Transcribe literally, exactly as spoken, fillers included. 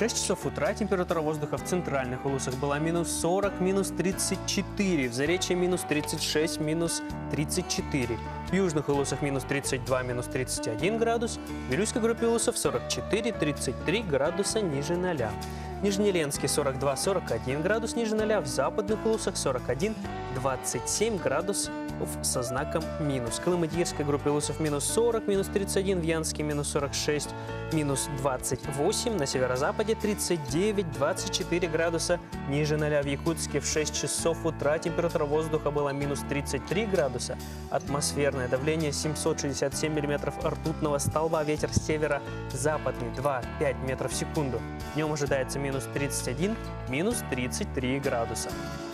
шесть часов утра температура воздуха в центральных улусах была минус сорок, минус тридцать четыре, в Заречье минус тридцать шесть, минус тридцать четыре. В южных улусах минус тридцать два, минус тридцать один градус, в Вилюйской группе улусов сорок четыре, тридцать три градуса ниже ноля. Нижнеленский сорок два, сорок один градус ниже ноля, в западных улусах сорок один, двадцать семь градусов со знаком минус. В Колымагирской группе улусов минус сорок, минус тридцать один, в Янске минус сорок шесть, минус двадцать восемь, на северо-западе тридцать девять, двадцать четыре градуса ниже ноля. В Якутске в шесть часов утра температура воздуха была минус тридцать три градуса, атмосферное давление семьсот шестьдесят семь миллиметров ртутного столба, ветер северо-западный два-пять метров в секунду. Днем ожидается минус тридцать один, минус тридцать три градуса.